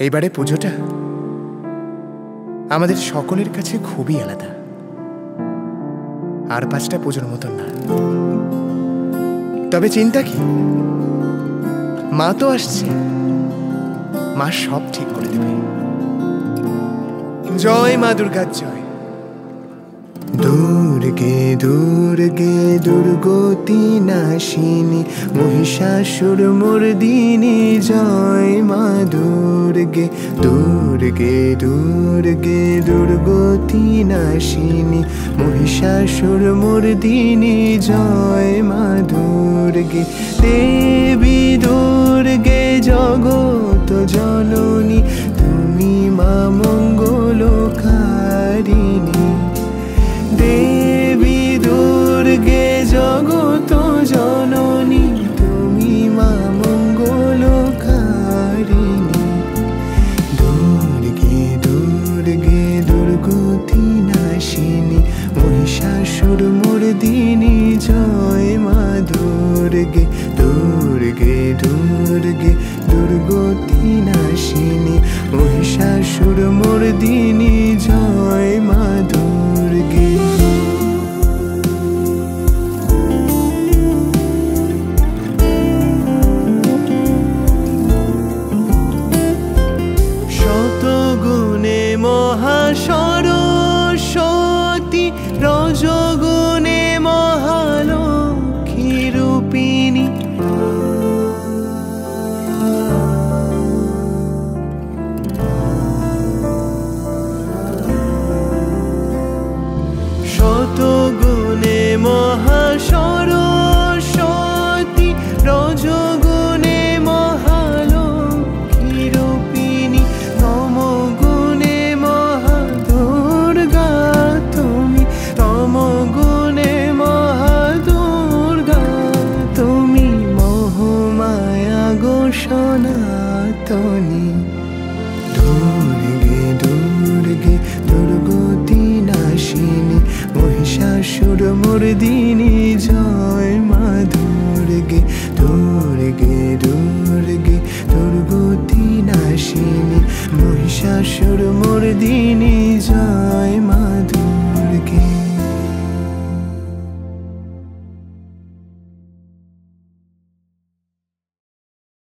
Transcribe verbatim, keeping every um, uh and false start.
এইবারে পুজোটা আমাদের সকলের কাছে খুবই আলাদা, আর পাঁচটা পুজোর মতন না। তবে চিন্তা কি, মা তো আসছে, মা সব ঠিক করে দেবে। জয় মা দুর্গা জয়। দুর্গে দুর্গে দুর্গতি নাশিনী মহিষাসুর মর্দিনী জয় মা দুর্গে। দুর্গে দুর্গে দুর্গতি নাশিনী মহিষাসুর মর্দিনী জয় মা দুর্গে। দেবী দুর্গে জগত জননী তুমি মা মঙ্গলকারিণী। দেবী দুর্গে জগত জননী তুমি মা মঙ্গলকারিণী। দুর্গে দুর্গে দুর্গতি নাশিনী মহিষাসুর মর্দিনী জয় মা দুর্গে। দুর্গে দুর্গে দুর্গতি নাশিনী মহিষাসুর মর্দিনী জয় মা দুর্গে। শতগুণে মহাসরস্বতী রজগুণে মহালক্ষ্মী রূপিণী। শতগুণে মহাসরস্বতী রজগুণে মহালক্ষ্মী রূপিণী। তমগুণে মহাদুর্গা তুমি, তমগুণে মহাদুর্গা তুমি মহামায়া গো সনাতনী। দুর্গে দুর্গে দুর্গতি নাশিনী মহিষাসুর মর্দিনী জয় মা দুর্গে। দুর্গে দুর্গে দুর্গতি নাশিনী মহিষাসুর মর্দিনী জয় মা